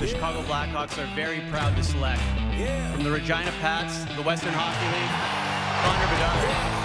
Chicago Blackhawks are very proud to select. From the Regina Pats, the Western Hockey League, Connor Bedard.